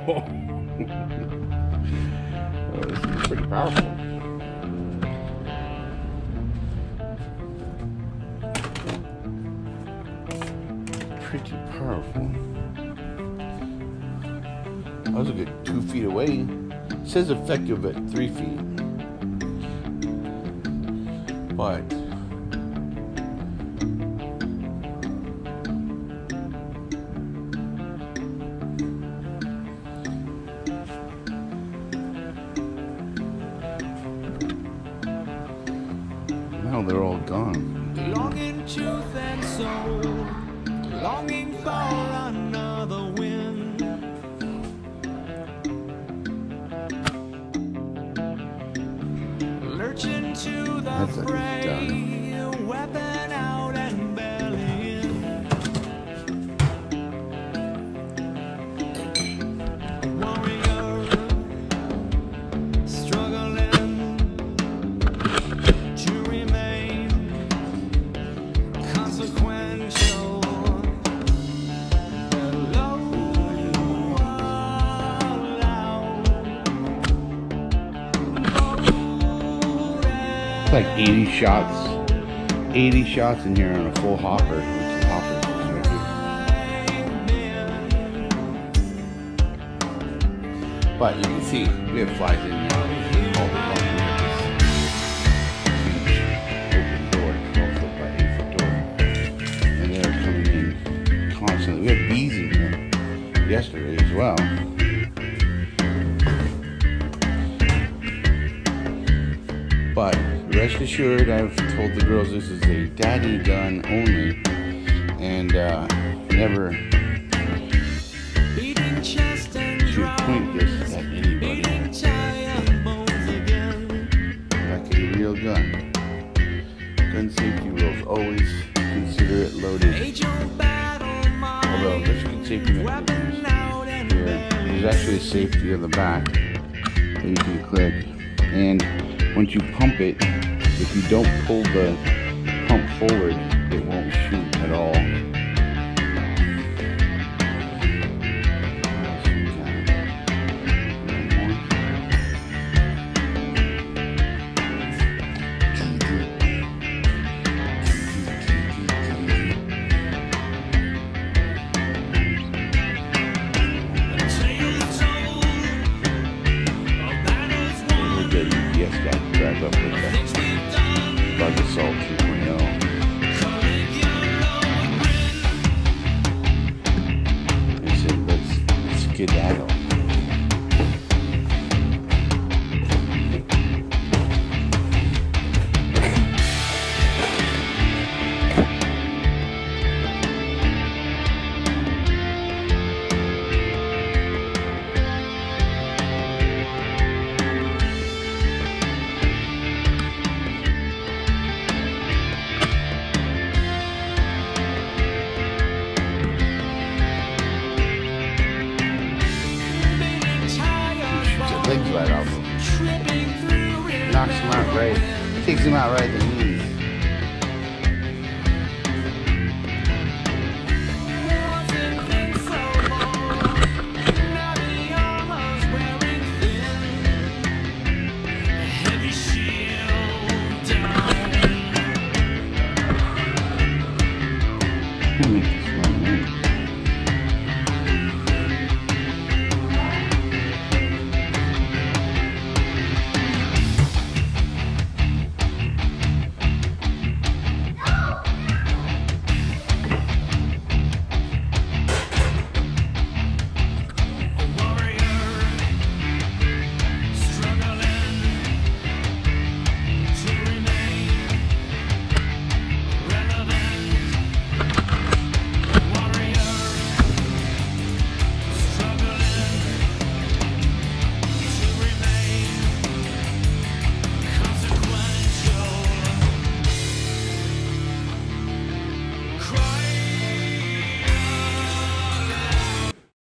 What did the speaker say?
Oh, this is pretty powerful. Pretty powerful. I was a good 2 feet away. It says effective at 3 feet. But now they're all gone. Longing truth and soul, longing for another wind. Lurching to the fray, weapon out and belly in. Warrior, struggling to remain consequential. It's like 80 shots. 80 shots in here on a full hopper. Which is hopper right here. But you can see we have flies in now. All the open door, 12-foot by 8-foot door. And they're coming in constantly. We had bees in here yesterday as well. But rest assured, I've told the girls this is a daddy gun only, and never should point this at anybody. Like a real gun. Gun safety rules, always consider it loaded. Although there's good safety mechanisms here. There's actually a safety on the back that you can click, and once you pump it, if you don't pull the pump forward, it won't shoot at all. Drive up with the Bug Assault 2.0. I said, let's skedaddle. Legs right off him. Knocks him out right. Takes him out right at the knees.